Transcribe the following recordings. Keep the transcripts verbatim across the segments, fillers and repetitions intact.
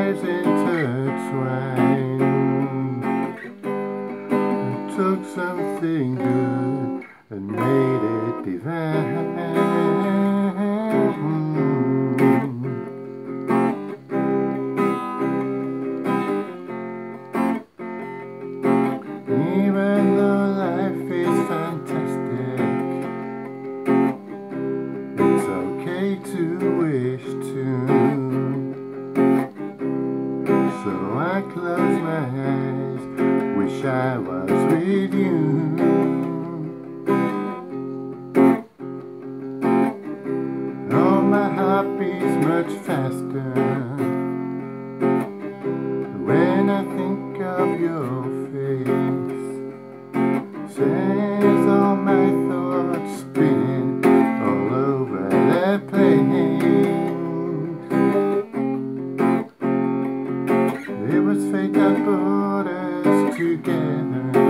lives intertwined. I took something good and made it divine. Even though life is fantastic, it's okay to wish too. So I close my eyes, wish I was with you. Oh, my heart beats much faster when I think of your face. Says all my thoughts spinning all over the place. It was fate that brought us together,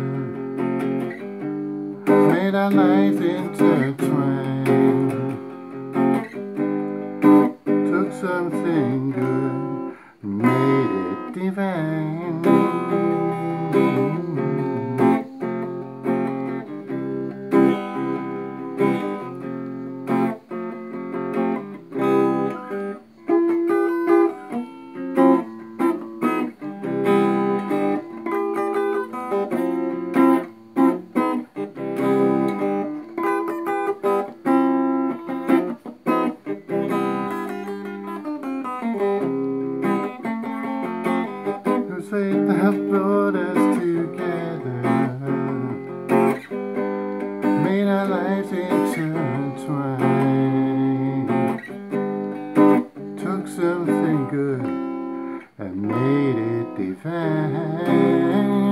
made our lives intertwine. Took something good, made it divine. Fate that brought us together, made our lives intertwine. Took something good and made it divine.